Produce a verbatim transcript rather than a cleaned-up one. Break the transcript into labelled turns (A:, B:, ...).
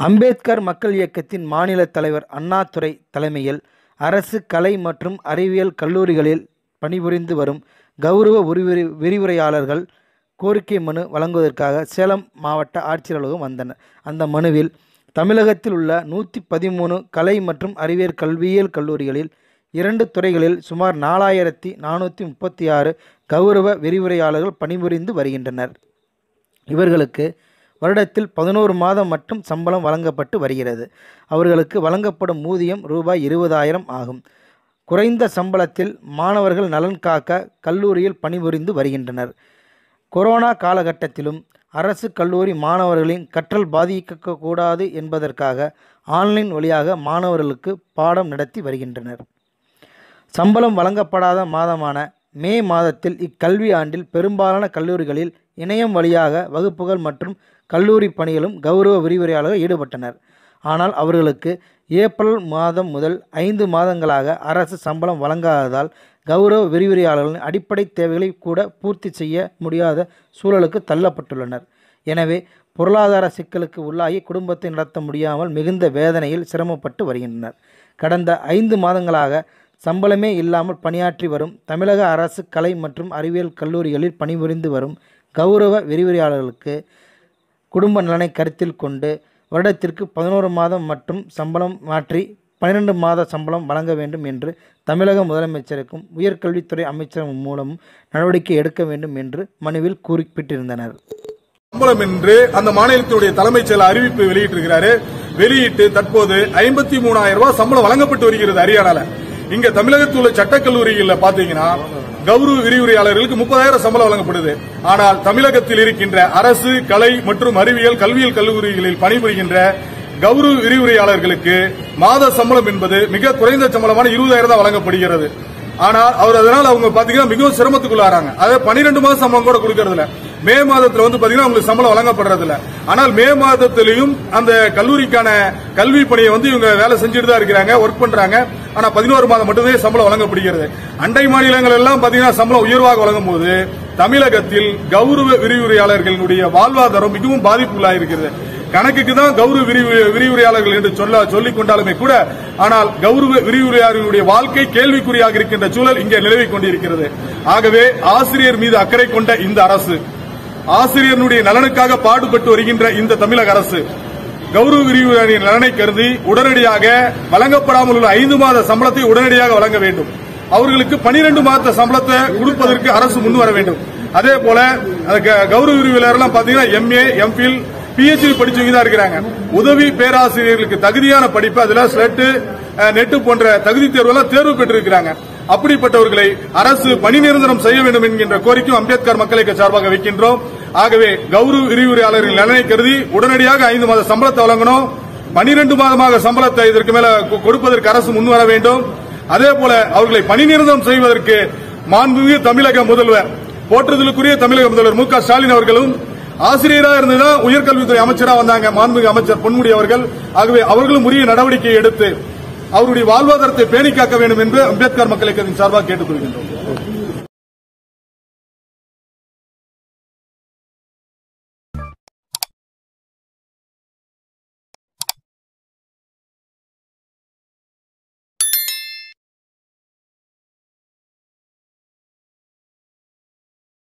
A: அம்பேத்கர் மக்கள் இயக்கத்தின் மாநில தலைவர் அண்ணாதுரை தலைமையில் அரசு கலை மற்றும் அறிவியல் கல்லூரிகளில் பணிபுரிந்து வரும் கௌரவ விரிவுரை விரிவுரையாளர்கள் கோரிக்கை மனு வழங்குவதற்காக சேலம் மாவட்ட ஆட்சியர் அலுவலகம் வந்தனர். அந்த மனுவில் தமிழகத்தில் உள்ள நூற்றி பதிமூணு கலை மற்றும் அறிவியல் கல்வியியல் கல்லூரிகளில் இரண்டு துறைகளில் சுமார் நாலாயிரத்தி நானூற்றி முப்பத்தி ஆறு கௌரவ விரிவுரையாளர்கள் பணிபுரிந்து வருகின்றனர். இவர்களுக்கு வருடத்தில் பதினோரு மாதம் மட்டும் சம்பளம் வழங்கப்பட்டு வருகிறது. அவர்களுக்கு வழங்கப்படும் ஊதியம் ரூபாய் இருபதாயிரம் ஆகும். குறைந்த சம்பளத்தில் மாணவர்கள் நலன் காக்க கல்லூரியில் பணிபுரிந்து வருகின்றனர். கொரோனா காலகட்டத்திலும் அரசு கல்லூரி மாணவர்களின் கற்றல் பாதிக்கக்கூடாது என்பதற்காக ஆன்லைன் வழியாக மாணவர்களுக்கு பாடம் நடத்தி வருகின்றனர். சம்பளம் வழங்கப்படாத மாதமான மே மாதத்தில் இக்கல்வி ஆண்டில் பெரும்பாலான கல்லூரிகளில் இணையம் வழியாக வகுப்புகள் மற்றும் கல்லூரி பணிகளும் கௌரவ விரிவுரையாளர்கள் ஈடுபட்டனர். ஆனால் அவர்களுக்கு ஏப்ரல் மாதம் முதல் ஐந்து மாதங்களாக அரசு சம்பளம் வழங்காததால் கௌரவ விரிவுரையாளர்களின் அடிப்படை தேவைகளை கூட பூர்த்தி செய்ய முடியாத சூழலுக்கு தள்ளப்பட்டுள்ளனர். எனவே பொருளாதார சிக்கலுக்கு உள்ளாகி குடும்பத்தை நடத்த முடியாமல் மிகுந்த வேதனையில் சிரமப்பட்டு வருகின்றனர். கடந்த ஐந்து மாதங்களாக சம்பளமே இல்லாமல் பணியாற்றி வரும் தமிழக அரசு கலை மற்றும் அறிவியல் கல்லூரிகளில் பணிபுரிந்து வரும் கௌரவ விரிவுரையாளர்களுக்கு குடும்ப நலனை கருத்தில் கொண்டு வருடத்திற்கு பதினோரு மாதம் மட்டும் சம்பளம் மாற்றி பன்னிரெண்டு மாத சம்பளம் வழங்க வேண்டும் என்று தமிழக முதலமைச்சருக்கும் உயர்கல்வித்துறை அமைச்சர் மூலம் நடவடிக்கை எடுக்க வேண்டும் என்று மனுவில் குறிப்பிட்டிருந்தனர்.
B: சம்பளம் என்று அந்த மாநிலத்தினுடைய தலைமைச் செயலர் அறிவிப்பு வெளியிட்டிருக்கிறாரு. வெளியிட்டு தற்போது ஐம்பத்தி மூணாயிரம் ரூபாய் சம்பளம் வழங்கப்பட்டு வருகிறது ஹரியானால. இங்க தமிழகத்தில் உள்ள சட்டக்கல்லூரிகளில் பாத்தீங்கன்னா கௌரவ விரிவுரையாளர்களுக்கு முப்பதாயிரம் சம்பளம் வழங்கப்படுது. ஆனால் தமிழகத்தில் இருக்கின்ற அரசு கலை மற்றும் அறிவியல் கல்வியியல் கல்லூரிகளில் பணிபுரிகின்ற கௌரவ விரிவுரையாளர்களுக்கு மாத சம்பளம் என்பது மிக குறைந்த சம்பளமான இருபதாயிரம் தான் வழங்கப்படுகிறது. ஆனால் அவர் அதனால் அவங்க பாத்தீங்கன்னா மிகவும் சிரமத்துக்குள்ளாராங்க. அதாவது பன்னிரெண்டு மாதம் சம்பளம் கூட கொடுக்கறது இல்ல. மே மாதத்துல வந்து பாத்தீங்கன்னா அவங்களுக்கு சம்பளம் வழங்கப்படுறது இல்ல. ஆனால் மே மாதத்திலையும் அந்த கல்லூரிக்கான கல்வி பணியை வந்து இவங்க வேலை செஞ்சுட்டு தான் இருக்கிறாங்க, ஒர்க் பண்றாங்க. ஆனா பதினோரு மாதம் மட்டுமே சம்பளம் வழங்கப்படுகிறது. அண்டை மாநிலங்கள் எல்லாம் பாத்தீங்கன்னா சம்பளம் உயர்வாக வழங்கும் போது தமிழகத்தில் கௌரவ விரிவுரையாளர்களுடைய வாழ்வாதாரம் மிகவும் பாதிப்புள்ளாயிருக்கிறது. கணக்குக்கு தான் கௌரவ விரிவுரையாளர்கள் என்று சொல்ல சொல்லிக் கொண்டாலுமே கூட ஆனால் கௌரவ விரிவுரையாளர்களுடைய வாழ்க்கை கேள்விக்குறியாக இருக்கின்ற சூழல் இங்கே நிலவிக் கொண்டிருக்கிறது. ஆகவே ஆசிரியர் மீது அக்கறை கொண்ட இந்த அரசு, ஆசிரியர்களுடைய நலனுக்காக பாடுபட்டு வருகின்ற இந்த தமிழக அரசு கௌரவ விரிவுரையாளரின் நலனை கருதி உடனடியாக வழங்கப்படாமல் உள்ள ஐந்து மாத சம்பளத்தை உடனடியாக வழங்க வேண்டும். அவர்களுக்கு பனிரெண்டு மாத சம்பளத்தை கொடுப்பதற்கு அரசு முன்வர வேண்டும். அதே போல கௌரவ விரிவுரையாளர் பாத்தீங்கன்னா எம்ஏ எம்பில் பிஹெச்டி படிச்சவங்க தான் இருக்கிறாங்க. உதவி பேராசிரியர்களுக்கு தகுதியான படிப்பு அதுல ஸ்லெட் நெட் போன்ற தகுதி தேர்வு தேர்வு பெற்றிருக்கிறாங்க. அப்படிப்பட்டவர்களை அரசு பணி நிரந்தரம் செய்ய வேண்டும் என்கின்ற கோரிக்கை அம்பேத்கர் மக்கள் இயக்க சார்பாக வைக்கின்றோம். ஆகவே கௌரவ விரிவுரையாளர்கள் நலனை கருதி உடனடியாக ஐந்து மாத சம்பளத்தை வழங்கணும். பனிரெண்டு மாதமாக சம்பளத்தை இதற்கு மேல கொடுப்பதற்கு அரசு முன்வர வேண்டும். அதே போல அவர்களை பணி நிரந்தரம் செய்வதற்கு மாண்புமிகு தமிழக முதல்வர், போற்றுதலுக்குரிய தமிழக முதல்வர் மு க ஸ்டாலின் அவர்களும் ஆசிரியராக இருந்துதான் உயர்கல்வித்துறை அமைச்சராக வந்தாங்க மாண்புமிகு அமைச்சர் பொன்முடி அவர்கள். ஆகவே அவர்களும் உரிய நடவடிக்கை எடுத்து அவருடைய வாழ்வாதாரத்தை பேணி காக்க வேண்டும் என்று அம்பேத்கர் மக்கள் இயக்கத்தின் சார்பாக கேட்டுக் கொள்கின்றோம்.